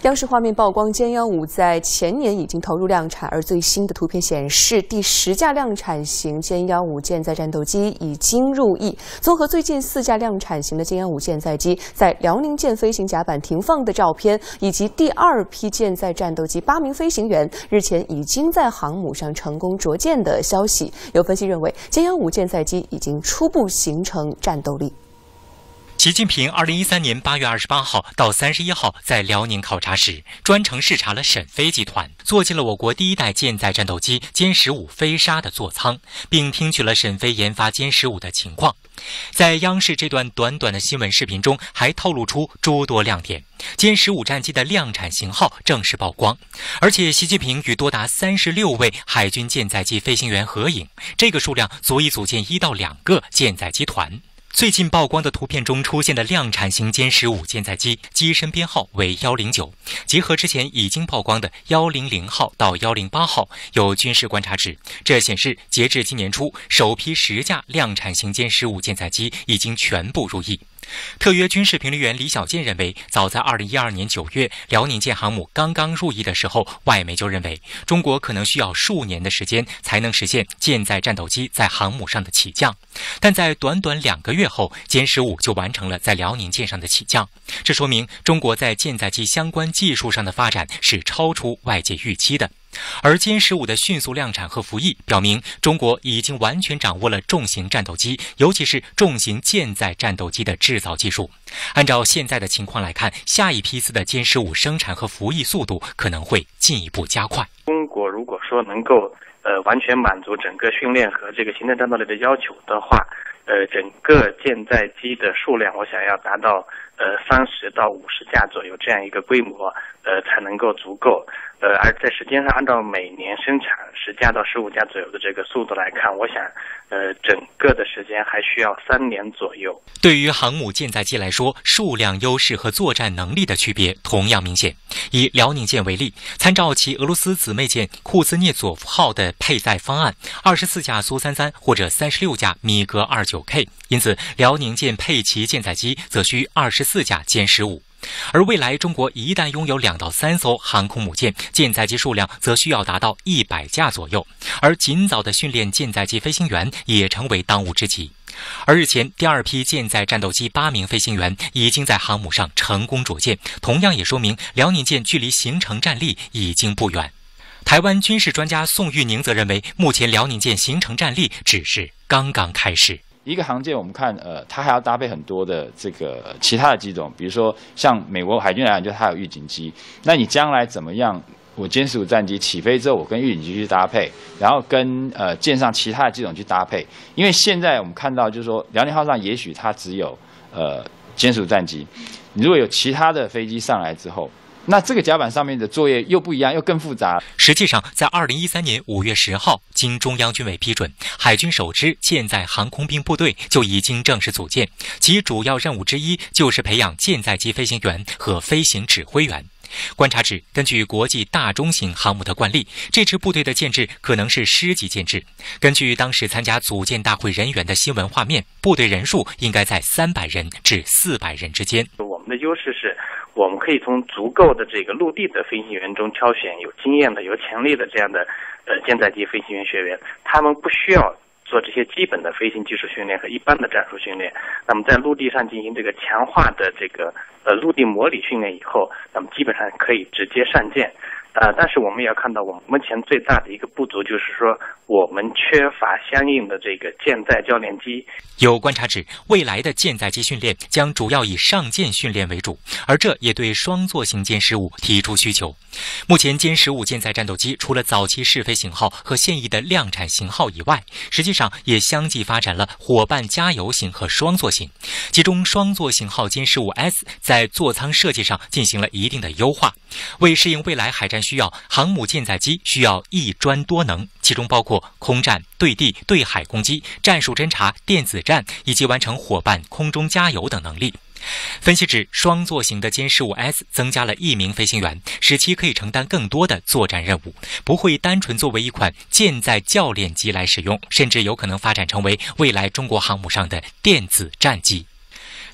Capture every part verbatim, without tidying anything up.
央视画面曝光，歼幺五在前年已经投入量产，而最新的图片显示，第十架量产型歼幺五舰载战斗机已经入役。综合最近四架量产型的歼幺五舰载机在辽宁舰飞行甲板停放的照片，以及第二批舰载战斗机八名飞行员日前已经在航母上成功着舰的消息，有分析认为，歼幺五舰载机已经初步形成战斗力。 习近平二零一三年八月二十八号到三十一号在辽宁考察时，专程视察了沈飞集团，坐进了我国第一代舰载战斗机歼十五飞鲨的座舱，并听取了沈飞研发歼十五的情况。在央视这段短短的新闻视频中，还透露出诸多亮点。歼十五战机的量产型号正式曝光，而且习近平与多达三十六位海军舰载机飞行员合影，这个数量足以组建一到两个舰载机团。最近曝光的图片中出现的量产型歼十五舰载机，机身编号为一零九，结合之前已经曝光的一零零号到一零八号，有军事观察指，这显示截至今年初，首批十架量产型歼十五舰载机已经全部入役。特约军事评论员李小健认为，早在二零一二年九月，辽宁舰航母刚刚入役的时候，外媒就认为中国可能需要数年的时间才能实现舰载战斗机在航母上的起降，但在短短两个月后，歼十五就完成了在辽宁舰上的起降，这说明中国在舰载机相关技术上的发展是超出外界预期的。而歼十五的迅速量产和服役，表明中国已经完全掌握了重型战斗机，尤其是重型舰载战斗机的制造技术。按照现在的情况来看，下一批次的歼十五生产和服役速度可能会进一步加快。 中国如果说能够呃完全满足整个训练和这个行政战斗力的要求的话，呃，整个舰载机的数量，我想要达到呃三十到五十架左右这样一个规模，呃才能够足够。呃，而在时间上，按照每年生产十架到十五架左右的这个速度来看，我想，呃，整个的时间还需要三年左右。 对于航母舰载机来说，数量优势和作战能力的区别同样明显。以辽宁舰为例，参照其俄罗斯姊妹舰库兹涅佐夫号的配载方案，二十四架苏三三或者三十六架米格二九 K， 因此辽宁舰配齐舰载机则需二十四架歼十五。而未来中国一旦拥有两到三艘航空母舰，舰载机数量则需要达到一百架左右，而尽早的训练舰载机飞行员也成为当务之急。而日前第二批舰载战斗机八名飞行员已经在航母上成功着舰，同样也说明辽宁舰距离形成战力已经不远。台湾军事专家宋玉宁则认为，目前辽宁舰形成战力只是刚刚开始。 一个航舰，我们看，呃，它还要搭配很多的这个其他的机种，比如说像美国海军来讲，就它有预警机。那你将来怎么样？我歼十五战机起飞之后，我跟预警机去搭配，然后跟呃舰上其他的机种去搭配。因为现在我们看到，就是说辽宁号上也许它只有呃歼十五战机，你如果有其他的飞机上来之后，那这个甲板上面的作业又不一样，又更复杂。 实际上，在二零一三年五月十号，经中央军委批准，海军首支舰载航空兵部队就已经正式组建，其主要任务之一就是培养舰载机飞行员和飞行指挥员。观察指，根据国际大中型航母的惯例，这支部队的建制可能是师级建制。根据当时参加组建大会人员的新闻画面，部队人数应该在三百人至四百人之间。 我们的优势是，我们可以从足够的这个陆地的飞行员中挑选有经验的、有潜力的这样的呃舰载机飞行员学员，他们不需要做这些基本的飞行技术训练和一般的战术训练，那么在陆地上进行这个强化的这个呃陆地模拟训练以后，那么基本上可以直接上舰。呃，但是我们也要看到，我们目前最大的一个不足就是说，我们缺乏相应的这个舰载教练机。 有观察指，未来的舰载机训练将主要以上舰训练为主，而这也对双座型歼十五提出需求。目前歼十五舰载战斗机除了早期试飞型号和现役的量产型号以外，实际上也相继发展了伙伴加油型和双座型。其中双座型号歼十五 S 在座舱设计上进行了一定的优化，为适应未来海战需要，航母舰载机需要一专多能，其中包括空战、对地、对海攻击、战术侦察、电子战以及完成伙伴空中加油等能力。分析指，双座型的歼十五 S 增加了一名飞行员，使其可以承担更多的作战任务，不会单纯作为一款舰载教练机来使用，甚至有可能发展成为未来中国航母上的电子战机。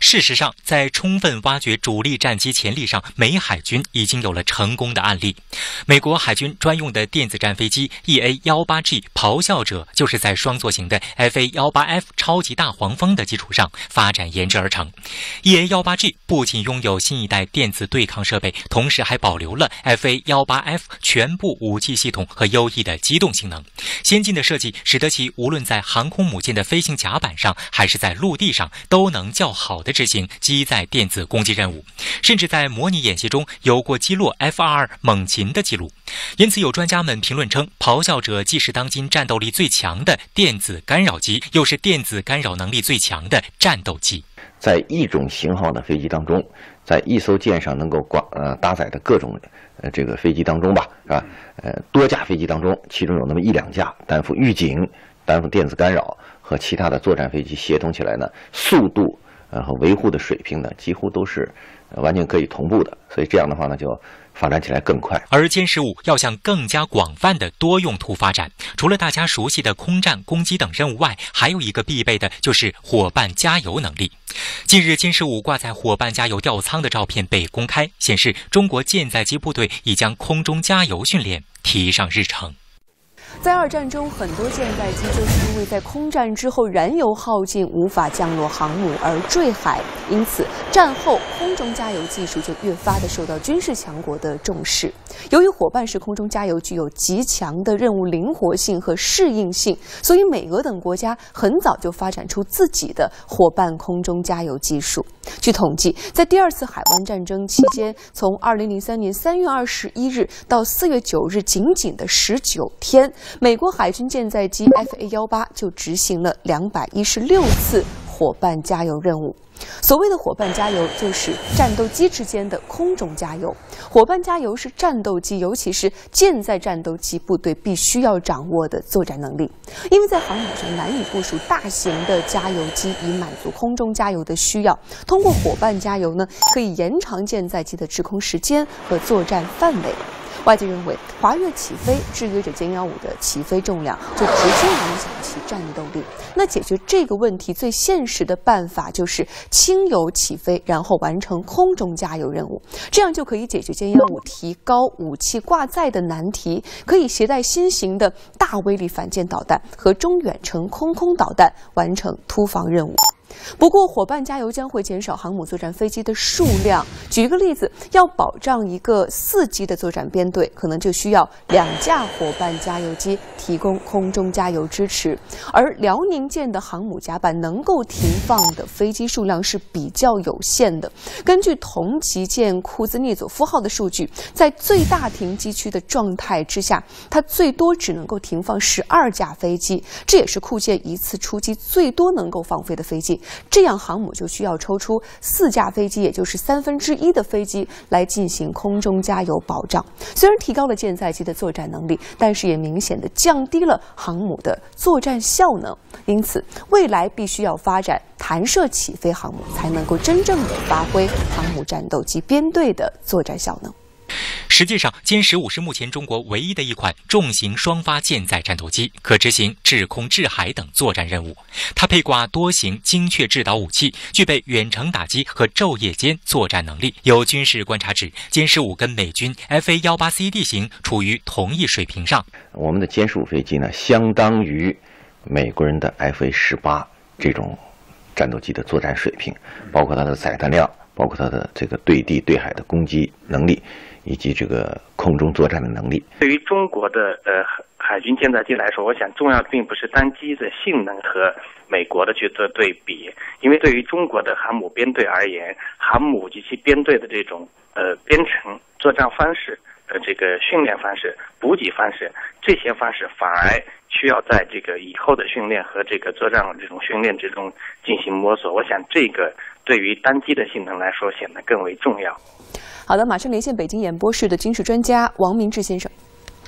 事实上，在充分挖掘主力战机潜力上，美海军已经有了成功的案例。美国海军专用的电子战飞机 E A 十八 G 咆哮者就是在双座型的 F A 十八 F 超级大黄蜂的基础上发展研制而成。E A 十八 G 不仅拥有新一代电子对抗设备，同时还保留了 F A 十八 F 全部武器系统和优异的机动性能。先进的设计使得其无论在航空母舰的飞行甲板上，还是在陆地上，都能较好地执行机载电子攻击任务，甚至在模拟演习中有过击落 F 二十二 猛禽的记录。因此，有专家们评论称，咆哮者既是当今战斗力最强的电子干扰机，又是电子干扰能力最强的战斗机。 在一种型号的飞机当中，在一艘舰上能够挂呃搭载的各种呃这个飞机当中吧，是吧？呃，多架飞机当中，其中有那么一两架担负预警、担负电子干扰和其他的作战飞机协同起来呢，速度呃和维护的水平呢，几乎都是、呃、完全可以同步的。所以这样的话呢，就发展起来更快。 而歼十五要向更加广泛的多用途发展，除了大家熟悉的空战、攻击等任务外，还有一个必备的就是伙伴加油能力。近日，歼十五挂载伙伴加油吊舱的照片被公开，显示中国舰载机部队已将空中加油训练提上日程。 在二战中，很多舰载机就是因为在空战之后燃油耗尽，无法降落航母而坠海。因此，战后空中加油技术就越发的受到军事强国的重视。由于伙伴式空中加油具有极强的任务灵活性和适应性，所以美俄等国家很早就发展出自己的伙伴空中加油技术。据统计，在第二次海湾战争期间，从二零零三年三月二十一日到四月九日，仅仅的十九天，美国海军舰载机 F A 十八 就执行了两百一十六次伙伴加油任务。所谓的伙伴加油，就是战斗机之间的空中加油。伙伴加油是战斗机，尤其是舰载战斗机部队必须要掌握的作战能力。因为在航母上难以部署大型的加油机，以满足空中加油的需要。通过伙伴加油呢，可以延长舰载机的滞空时间和作战范围。外界认为，滑跃起飞制约着歼十五的起飞重量，就直接影响其战斗力。那解决这个问题最现实的办法就是轻油起飞，然后完成空中加油任务，这样就可以解决歼十五提高武器挂载的难题，可以携带新型的大威力反舰导弹和中远程空空导弹完成突防任务。不过，伙伴加油将会减少航母作战飞机的数量。举一个例子，要保障一个四机的作战编队，可能就需要两架伙伴加油机提供空中加油支持。而辽宁舰的航母甲板能够停放的飞机数量是比较有限的。根据同级舰库兹涅佐夫号的数据，在最大停机区的状态之下，它最多只能够停放十二架飞机，这也是库舰一次出击最多能够放飞的飞机。这样，航母就需要抽出四架飞机，也就是三分之一的飞机来进行空中加油保障。虽然提高了舰载机的作战能力，但是也明显的降低了航母的作战效能。因此，未来必须要发展弹射起飞航母，才能够真正的发挥航母战斗机编队的作战效能。 实际上，歼十五是目前中国唯一的一款重型双发舰载战斗机，可执行制空、制海等作战任务。它配挂多型精确制导武器，具备远程打击和昼夜间作战能力。有军事观察指，歼十五跟美军 F A 十八 C D 型处于同一水平上。 我们的歼十五飞机呢，相当于美国人的 F A 十八这种战斗机的作战水平，包括它的载弹量，包括它的这个对地对海的攻击能力，以及这个空中作战的能力。 对于中国的呃海军舰载机来说，我想重要的并不是单机的性能和美国的去做对比，因为对于中国的航母编队而言，航母及其编队的这种呃编程、作战方式、呃这个训练方式、补给方式，这些方式反而需要在这个以后的训练和这个作战这种训练之中进行摸索。我想这个对于单机的性能来说显得更为重要。 好的，马上连线北京演播室的军事专家王明志先生。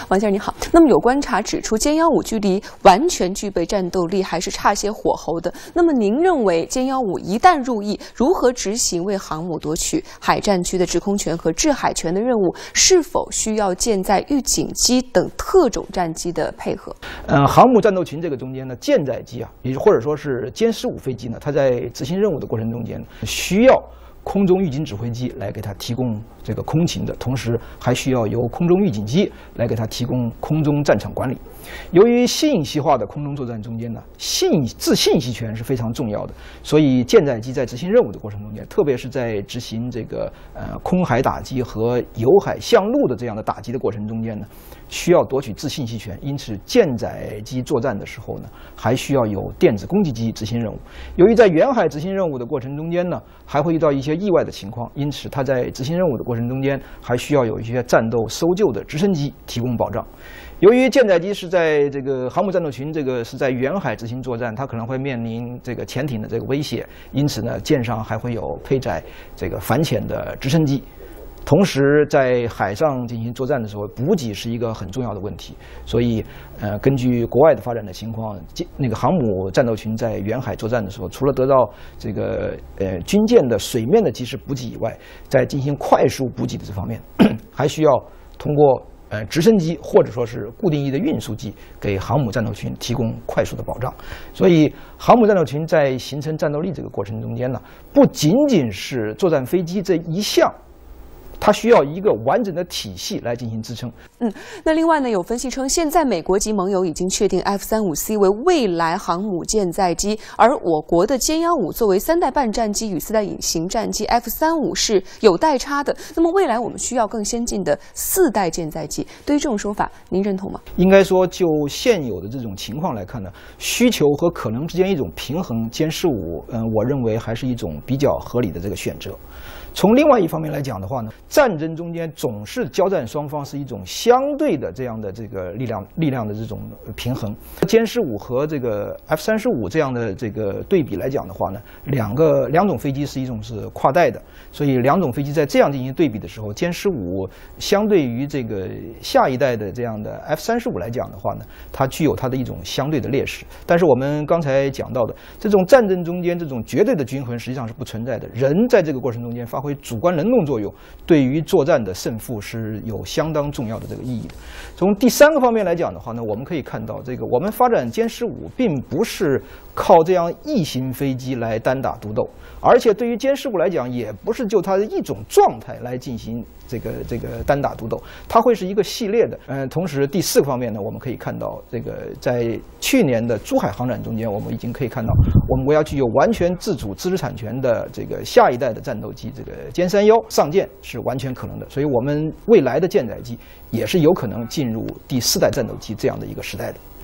王先生你好，那么有观察指出，歼幺五距离完全具备战斗力还是差些火候的。那么您认为歼幺五一旦入役，如何执行为航母夺取海战区的制空权和制海权的任务？是否需要舰载预警机等特种战机的配合？ 呃，航母战斗群这个中间呢，舰载机啊，也或者说是歼十五飞机呢，它在执行任务的过程中间需要空中预警指挥机来给它提供这个空勤的，同时还需要由空中预警机来给它提供空中战场管理。由于信息化的空中作战中间呢，信自信息权是非常重要的，所以舰载机在执行任务的过程中间，特别是在执行这个呃空海打击和由海向陆的这样的打击的过程中间呢，需要夺取自信息权，因此舰载机作战的时候呢，还需要有电子攻击机执行任务。由于在远海执行任务的过程中间呢，还会遇到一些意外的情况，因此它在执行任务的过程中间，还需要有一些战斗搜救的直升机提供保障。由于舰载机是在这个航母战斗群这个是在远海执行作战，它可能会面临这个潜艇的这个威胁，因此呢，舰上还会有配载这个反潜的直升机。同时，在海上进行作战的时候，补给是一个很重要的问题。所以，呃，根据国外的发展的情况，那个航母战斗群在远海作战的时候，除了得到这个呃军舰的水面的及时补给以外，在进行快速补给的这方面，还需要通过呃直升机或者说是固定翼的运输机给航母战斗群提供快速的保障。所以，航母战斗群在形成战斗力这个过程中间呢，不仅仅是作战飞机这一项。它需要一个完整的体系来进行支撑。 嗯，那另外呢，有分析称，现在美国及盟友已经确定 F 三十五 C 为未来航母舰载机，而我国的歼幺五作为三代半战机与四代隐形战机 F 三十五是有代差的。那么未来我们需要更先进的四代舰载机，对于这种说法，您认同吗？ 应该说，就现有的这种情况来看呢，需求和可能之间一种平衡，歼十五，嗯，我认为还是一种比较合理的这个选择。从另外一方面来讲的话呢，战争中间总是交战双方是一种相对的这样的这个力量力量的这种平衡。歼十五和这个 F 三十五这样的这个对比来讲的话呢，两个两种飞机是一种是跨代的，所以两种飞机在这样进行对比的时候，歼十五相对于这个下一代的这样的 F 三十五来讲的话呢，它具有它的一种相对的劣势。但是我们刚才讲到的这种战争中间这种绝对的均衡实际上是不存在的，人在这个过程中间发挥主观能动作用，对于作战的胜负是有相当重要的这个意义的。从第三个方面来讲的话呢，我们可以看到，这个我们发展歼十五并不是靠这样一型飞机来单打独斗，而且对于歼十五来讲，也不是就它的一种状态来进行这个这个单打独斗，它会是一个系列的。嗯、呃，同时第四个方面呢，我们可以看到，这个在去年的珠海航展中间，我们已经可以看到，我们国家具有完全自主知识产权的这个下一代的战斗机，这个歼三幺上舰是完全可能的。所以，我们未来的舰载机也是有可能进入第四代战斗机这样的一个时代的。